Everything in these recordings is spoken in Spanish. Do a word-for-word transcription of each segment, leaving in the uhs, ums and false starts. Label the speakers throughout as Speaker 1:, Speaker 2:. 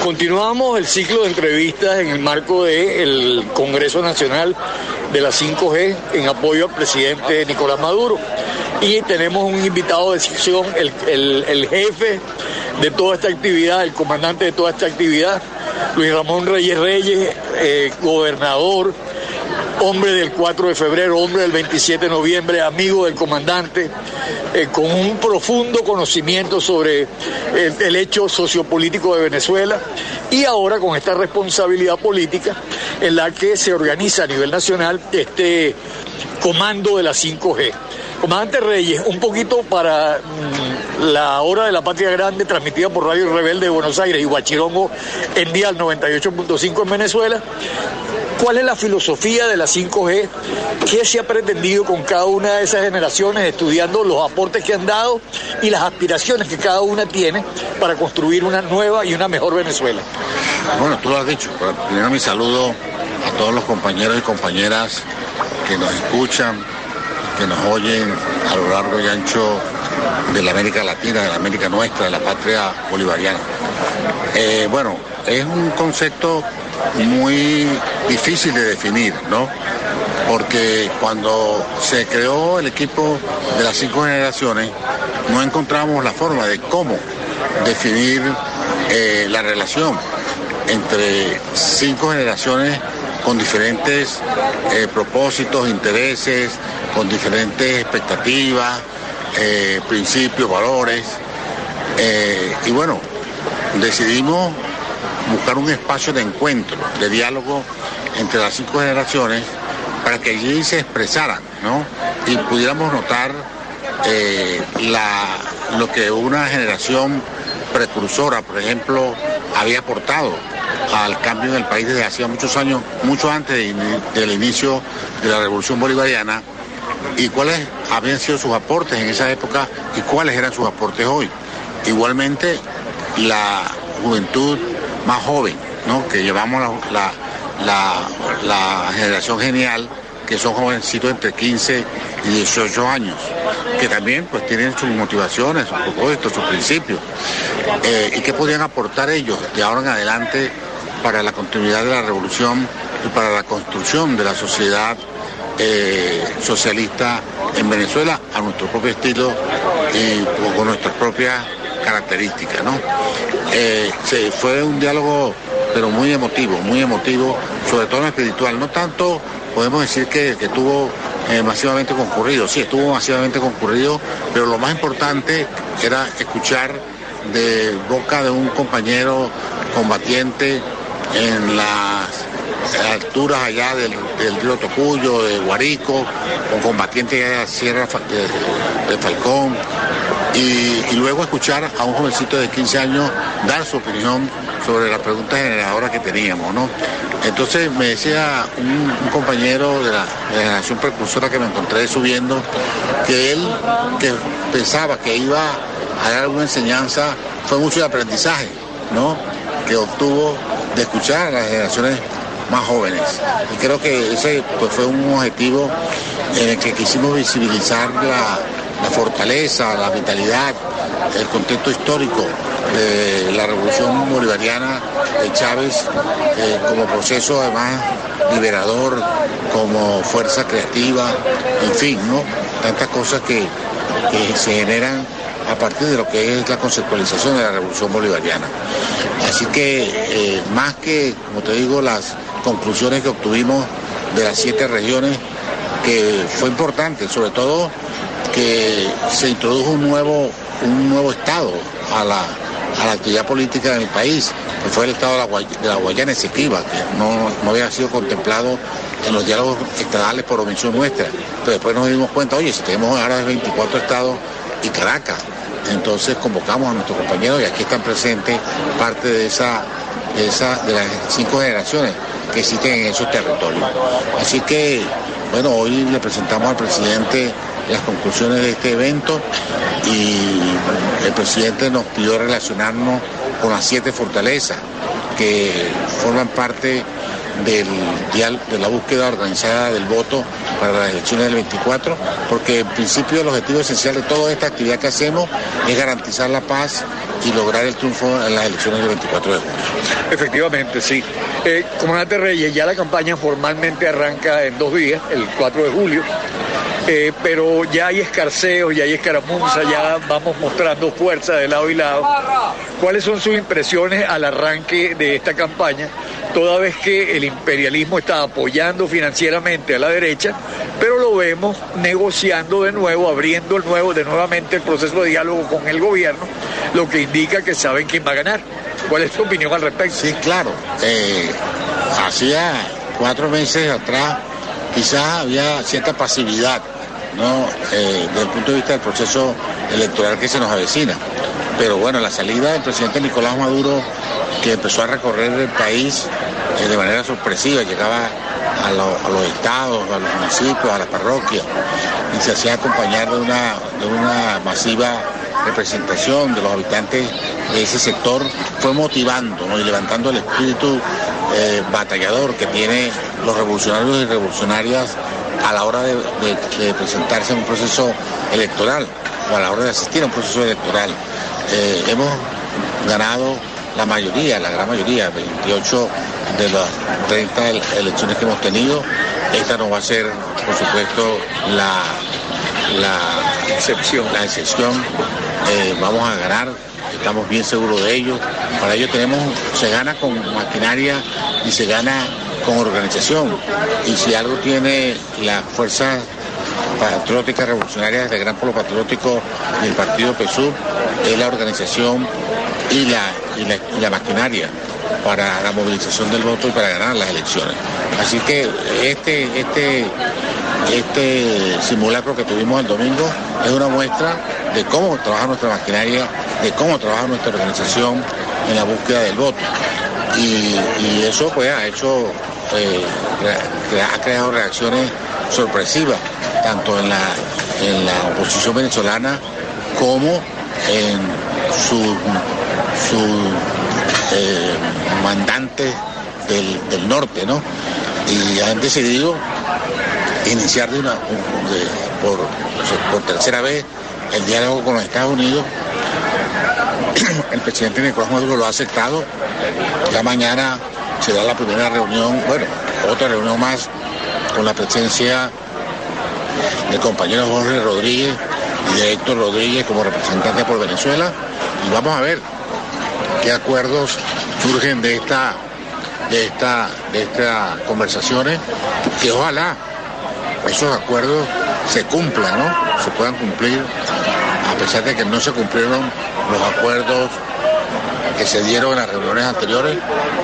Speaker 1: Continuamos el ciclo de entrevistas en el marco del Congreso Nacional de la cinco G en apoyo al presidente Nicolás Maduro. Y tenemos un invitado de sección, el, el, el jefe de toda esta actividad, el comandante de toda esta actividad, Luis Ramón Reyes Reyes, eh, gobernador, hombre del cuatro de febrero, hombre del veintisiete de noviembre, amigo del comandante, eh, con un profundo conocimiento sobre el, el hecho sociopolítico de Venezuela y ahora con esta responsabilidad política en la que se organiza a nivel nacional este comando de la cinco G. Comandante Reyes, un poquito para mmm, la hora de la Patria Grande, transmitida por Radio Rebelde de Buenos Aires y Huachirongo en Dial noventa y ocho punto cinco en Venezuela. ¿Cuál es la filosofía de la cinco G? ¿Qué se ha pretendido con cada una de esas generaciones, estudiando los aportes que han dado y las aspiraciones que cada una tiene para construir una nueva y una mejor Venezuela?
Speaker 2: Bueno, tú lo has dicho. Primero mi saludo a todos los compañeros y compañeras que nos escuchan, que nos oyen a lo largo y ancho de la América Latina, de la América nuestra, de la patria bolivariana. Eh, bueno, es un concepto muy difícil de definir, ¿no? Porque cuando se creó el equipo de las cinco generaciones, no encontramos la forma de cómo definir eh, la relación entre cinco generaciones con diferentes eh, propósitos, intereses, con diferentes expectativas, eh, principios, valores. Eh, y bueno, decidimos buscar un espacio de encuentro, de diálogo entre las cinco generaciones para que allí se expresaran, ¿no? Y pudiéramos notar eh, la, lo que una generación precursora, por ejemplo, había aportado al cambio en el país desde hacía muchos años, mucho antes de, del inicio de la Revolución Bolivariana, y cuáles habían sido sus aportes en esa época y cuáles eran sus aportes hoy. Igualmente, la juventud más joven, ¿no? Que llevamos la, la, la, la generación genial, que son jovencitos entre quince y dieciocho años, que también pues tienen sus motivaciones, sus propósitos, sus principios, eh, y qué podían aportar ellos de ahora en adelante para la continuidad de la revolución y para la construcción de la sociedad eh, socialista en Venezuela a nuestro propio estilo y con nuestras propias características, ¿no? Eh, se, fue un diálogo pero muy emotivo, muy emotivo, sobre todo en lo espiritual. No tanto podemos decir que, que estuvo eh, masivamente concurrido, sí, estuvo masivamente concurrido, pero lo más importante era escuchar de boca de un compañero combatiente en las alturas allá del, del río Tocuyo, de Guarico, un combatiente allá de la Sierra de, de Falcón, y, y luego escuchar a un jovencito de quince años dar su opinión sobre la pregunta generadora que teníamos, ¿no? Entonces me decía un, un compañero de la, de la generación precursora que me encontré subiendo, que él, que pensaba que iba a dar alguna enseñanza, fue mucho de aprendizaje, ¿no? Que obtuvo de escuchar a las generaciones más jóvenes. Y creo que ese pues, fue un objetivo en el que quisimos visibilizar la, la fortaleza, la vitalidad, el contexto histórico de la revolución bolivariana de Chávez eh, como proceso además liberador, como fuerza creativa, en fin, ¿no? Tantas cosas que, que se generan a partir de lo que es la conceptualización de la revolución bolivariana. Así que eh, más que, como te digo, las conclusiones que obtuvimos de las siete regiones, que fue importante, sobre todo que se introdujo un nuevo, un nuevo estado a la, a la actividad política de mi país, que fue el estado de la, Guay, de la Guayana Esequiba, que no, no había sido contemplado en los diálogos estadales por omisión nuestra. Pero después nos dimos cuenta, oye, si tenemos ahora veinticuatro estados y Caracas, entonces convocamos a nuestros compañeros y aquí están presentes parte de esa, de esa, de las cinco generaciones que existen en esos territorios. Así que, bueno, hoy le presentamos al presidente las conclusiones de este evento y el presidente nos pidió relacionarnos con las siete fortalezas que forman parte del, de la búsqueda organizada del voto para las elecciones del veinticuatro, porque en principio el objetivo esencial de toda esta actividad que hacemos es garantizar la paz y lograr el triunfo en las elecciones del veinticuatro de julio.
Speaker 1: Efectivamente, sí. Eh, Comandante Reyes, ya la campaña formalmente arranca en dos días, el cuatro de julio. Eh, pero ya hay escarceos, ya hay escaramuzas, ya vamos mostrando fuerza de lado y lado. ¿Cuáles son sus impresiones al arranque de esta campaña, toda vez que el imperialismo está apoyando financieramente a la derecha, pero lo vemos negociando de nuevo, abriendo el nuevo, de nuevamente el proceso de diálogo con el gobierno, lo que indica que saben quién va a ganar? ¿Cuál es tu opinión al respecto?
Speaker 2: Sí, claro. Eh, hacía cuatro meses atrás quizás había cierta pasividad, ¿no? Eh, desde el punto de vista del proceso electoral que se nos avecina. Pero bueno, la salida del presidente Nicolás Maduro, que empezó a recorrer el país eh, de manera sorpresiva, llegaba a, lo, a los estados, a los municipios, a las parroquias, y se hacía acompañar de una, de una masiva representación de los habitantes de ese sector, fue motivando, ¿no? Y levantando el espíritu eh, batallador que tienen los revolucionarios y revolucionarias a la hora de, de, de presentarse en un proceso electoral o a la hora de asistir a un proceso electoral. Eh, hemos ganado la mayoría, la gran mayoría, veintiocho de las treinta elecciones que hemos tenido. Esta no va a ser, por supuesto, la, la excepción. La excepción. Eh, vamos a ganar, estamos bien seguros de ello. Para ello tenemos, se gana con maquinaria y se gana con organización. Y si algo tiene las fuerzas patrióticas revolucionarias del Gran Polo Patriótico y el partido P S U V, es la organización y la, y la, y la maquinaria para la movilización del voto y para ganar las elecciones. Así que este, este, este simulacro que tuvimos el domingo es una muestra de cómo trabaja nuestra maquinaria, de cómo trabaja nuestra organización en la búsqueda del voto. Y, y eso pues ha hecho, eh, ha creado reacciones sorpresivas, tanto en la, en la oposición venezolana como en sus su, eh, mandantes del, del norte, ¿no? Y han decidido iniciar de una, de, por, por tercera vez el diálogo con los Estados Unidos. El presidente Nicolás Maduro lo ha aceptado. Ya mañana será la primera reunión, bueno, otra reunión más con la presencia del compañero Jorge Rodríguez y de Héctor Rodríguez como representante por Venezuela. Y vamos a ver qué acuerdos surgen de esta, de esta, de estas conversaciones, que ojalá esos acuerdos se cumplan, ¿no? Se puedan cumplir, a pesar de que no se cumplieron los acuerdos que se dieron en las reuniones anteriores.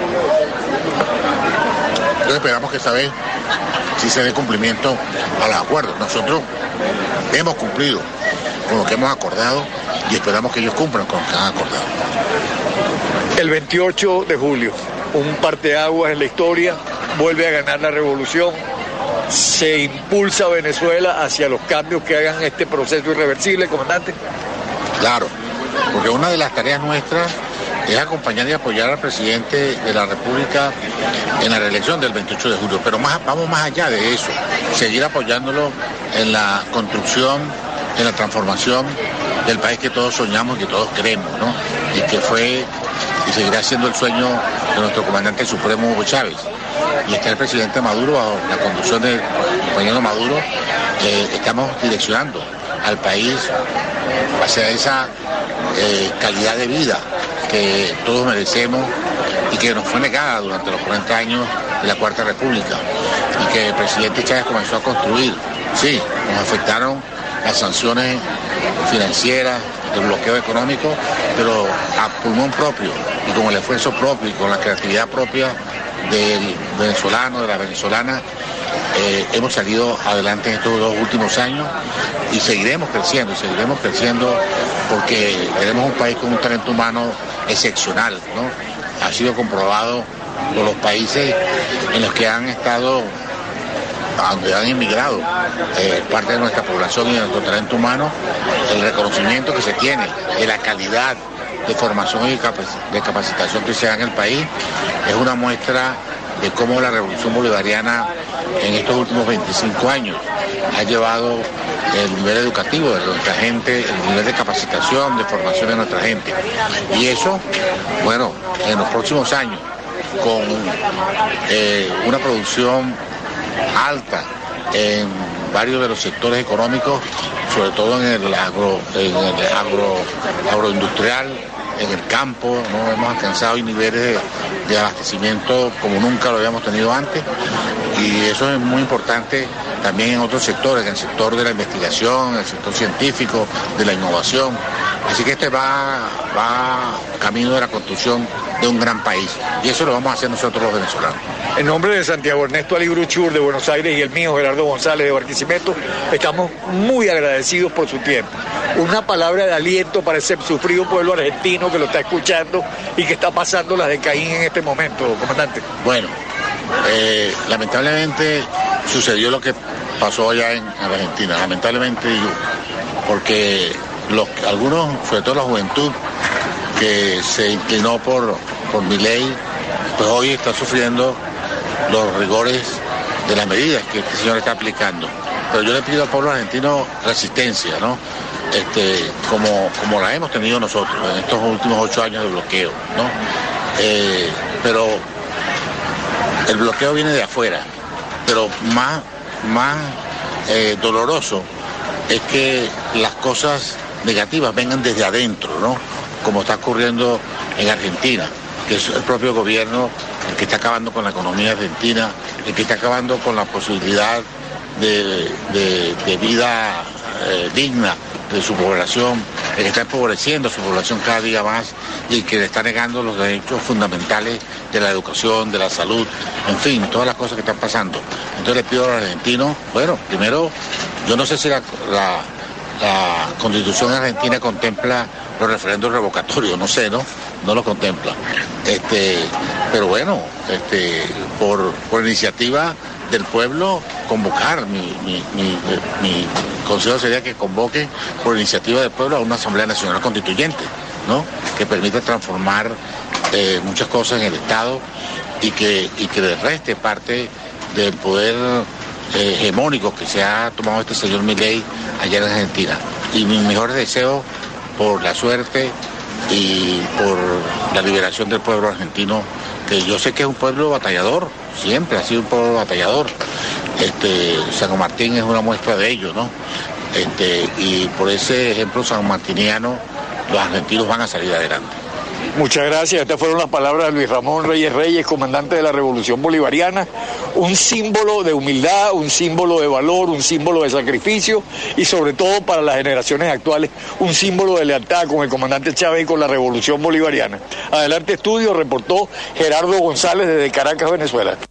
Speaker 2: Entonces esperamos que esta vez sí se dé cumplimiento a los acuerdos. Nosotros hemos cumplido con lo que hemos acordado y esperamos que ellos cumplan con lo que han acordado.
Speaker 1: El veintiocho de julio, un parteaguas en la historia, vuelve a ganar la revolución, se impulsa a Venezuela hacia los cambios que hagan este proceso irreversible, comandante.
Speaker 2: Claro, porque una de las tareas nuestras es acompañar y apoyar al presidente de la República en la reelección del veintiocho de julio, pero más, vamos más allá de eso, seguir apoyándolo en la construcción, en la transformación del país que todos soñamos y que todos queremos, ¿no? Y que fue y seguirá siendo el sueño de nuestro comandante supremo Hugo Chávez. Y está el presidente Maduro, bajo la conducción del compañero Maduro, eh, estamos direccionando al país hacia esa eh, calidad de vida que todos merecemos y que nos fue negada durante los cuarenta años de la Cuarta República y que el presidente Chávez comenzó a construir. Sí, nos afectaron las sanciones financieras, el bloqueo económico, pero a pulmón propio y con el esfuerzo propio y con la creatividad propia del venezolano, de la venezolana, eh, hemos salido adelante en estos dos últimos años y seguiremos creciendo, y seguiremos creciendo porque tenemos un país con un talento humano excepcional, ¿no? Ha sido comprobado por los países en los que han estado, a donde han inmigrado eh, parte de nuestra población y de nuestro talento humano, el reconocimiento que se tiene de la calidad de formación y de capacitación que se da en el país es una muestra de cómo la revolución bolivariana en estos últimos veinticinco años ha llevado el nivel educativo de nuestra gente, el nivel de capacitación, de formación de nuestra gente. Y eso, bueno, en los próximos años, con eh, una producción alta en varios de los sectores económicos, sobre todo en el agro, en el agro, agroindustrial, en el campo, no hemos alcanzado niveles de, de abastecimiento como nunca lo habíamos tenido antes, y eso es muy importante también en otros sectores, en el sector de la investigación, en el sector científico, de la innovación. Así que este va, va camino de la construcción de un gran país, y eso lo vamos a hacer nosotros los venezolanos.
Speaker 1: En nombre de Santiago Ernesto Alibruchur de Buenos Aires y el mío Gerardo González de Barquisimeto, estamos muy agradecidos por su tiempo. Una palabra de aliento para ese sufrido pueblo argentino que lo está escuchando y que está pasando las de Caín en este momento, comandante.
Speaker 2: Bueno, eh, lamentablemente sucedió lo que pasó allá en Argentina, lamentablemente digo, porque los, algunos, sobre todo la juventud, que se inclinó por, por Milei, pues hoy está sufriendo los rigores de las medidas que este señor está aplicando. Pero yo le pido al pueblo argentino resistencia, ¿no? Este, como, como la hemos tenido nosotros en estos últimos ocho años de bloqueo, ¿no? Eh, pero el bloqueo viene de afuera, pero más, más eh, doloroso es que las cosas negativas vengan desde adentro, ¿no? Como está ocurriendo en Argentina, que es el propio gobierno el que está acabando con la economía argentina, el que está acabando con la posibilidad de, de, de vida eh, digna de su población, el que está empobreciendo a su población cada día más y el que le está negando los derechos fundamentales de la educación, de la salud, en fin, todas las cosas que están pasando. Entonces le pido a los argentinos, bueno, primero, yo no sé si la, la, la Constitución argentina contempla los referendos revocatorios, no sé, ¿no? No lo contempla. Este, pero bueno, este, por, por iniciativa del pueblo, convocar, mi, mi, mi, mi consejo sería que convoque por iniciativa del pueblo a una Asamblea Nacional Constituyente, ¿no? Que permita transformar eh, muchas cosas en el Estado y que, y que le reste parte del poder eh, hegemónico que se ha tomado este señor Milei allá en Argentina. Y mis mejores deseos por la suerte y por la liberación del pueblo argentino, que yo sé que es un pueblo batallador, siempre ha sido un pueblo batallador. Este, San Martín es una muestra de ello, ¿no? Este, y por ese ejemplo sanmartiniano, los argentinos van a salir adelante.
Speaker 1: Muchas gracias. Estas fueron las palabras de Luis Ramón Reyes Reyes, comandante de la Revolución Bolivariana, un símbolo de humildad, un símbolo de valor, un símbolo de sacrificio y sobre todo para las generaciones actuales, un símbolo de lealtad con el comandante Chávez y con la Revolución Bolivariana. Adelante Estudio, reportó Gerardo González desde Caracas, Venezuela.